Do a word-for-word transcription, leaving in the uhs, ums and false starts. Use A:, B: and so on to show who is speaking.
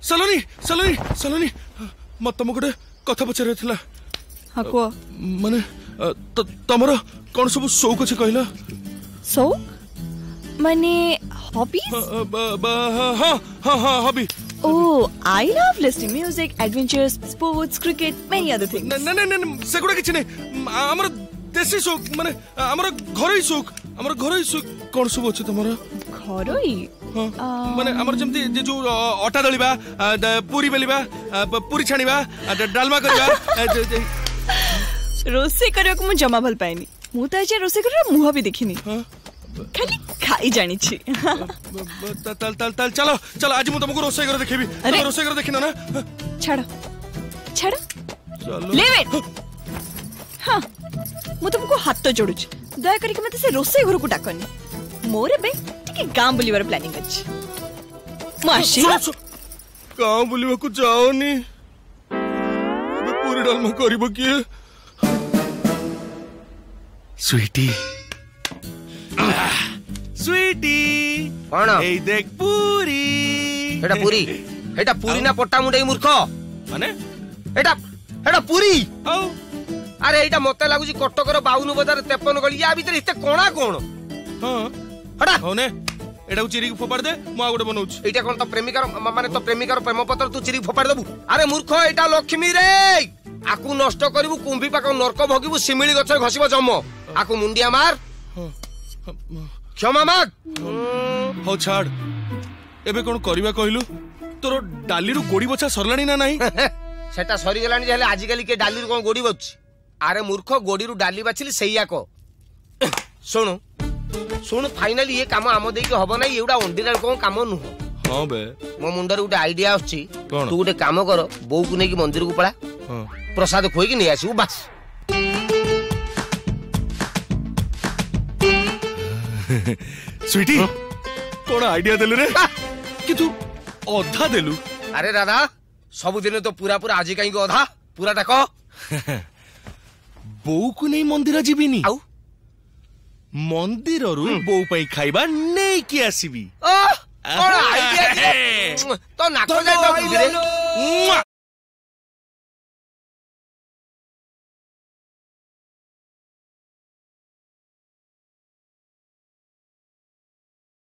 A: सलोनी सलोनी सलोनी मत तुम गोटे कथा पचार थिला
B: हाँ को
A: माने तमरो कौन सब शौक अछि कहला
B: शौक माने हॉबीज
A: हाँ हाँ हाँ hobby
B: Oh, I love listening music, adventures, sports, cricket, many other things.
A: न न न न सेगुडा किछ नै हमर देसी शौक माने हमर घरई शौक हमर घरई शौक कोन सब अछि तमरा
B: घरई
A: हां माने हमर जेमति जे जो आटा दलिबा पूरी बेलिबा पूरी छानिबा डालमा करबा
B: रोसे करियो को मु जमा भल पाइनी मु त जे रोसे करियो मुह भी देखिनी खाली खाई जानी छी
A: तल तल तल चलो चलो आज मु तुमको रोसे कर देखिबी तुम रोसे कर देखिना ना
B: छाड़ो छाड़ो
A: चलो
B: लीव इट हां मु तुमको हाथ तो जोडु छी दया करी के मते से रोसे घर को डाकनी मोरे बे टिके गाम बुलीवर प्लानिंग अछि माशी
A: गाम बुलीवा को जाओनी अबे पूरी डालमा करबो की स्वीटी स्वीटी
C: कौन
A: ए देख पूरी
C: एटा पूरी एटा पूरी ना पट्टा मुंडई मूर्ख
A: माने
C: एटा एटा पूरी
A: औ
C: अरे एटा मते लागुची कटकर बावन बजार तेपन गली या भीतर इते कोणा कोण
A: हां
C: हटा
A: होने एटा चिरी के फोपाड़ दे मु आगुडे बनौछ
C: एटा कोन तो प्रेमिकार माने तो प्रेमिकार प्रेम पत्र तू चिरी फोपाड़ देबू अरे मूर्ख एटा लक्ष्मी रे आकु नष्ट करबू कुंभी पाक नरक भगिबू सिमिली गछ घसिबो जम आकु मुंडिया मार क्षमा माग
A: हो छाड़ एबे कोन करबा कहलु तोर डाली रु गोडी बचा सरलाणी ना नाही
C: सेटा सरी गेलानी जेले आजि काली के डाली रु कोन गोडी बच अरे मूर्ख गोडी रु डाली बाछिली सैया को सुनु सुनु फाइनली ये काम आम देई के हबो नै एउडा ओंडीरा कोन काम नु
A: हां बे
C: मो मुंडर उडे आईडिया आछी
A: तू
C: गुटे काम कर बौ को नै कि मंदिर को पळा
A: हां
C: प्रसाद खोई कि नै आसीबू बस
A: स्वीटी कौन आइडिया देलु रे कि तू अधा देलु
C: अरे दादा सब दिन तो पूरा पूरा आज कहीं अधा पूरा डाक
A: बो को नहीं मंदिर जीविनी
C: आउ
A: मंदिर रु बो पई खाइबा नहीं कि आसीबी
C: कौन आइडिया तो नाक जाय तो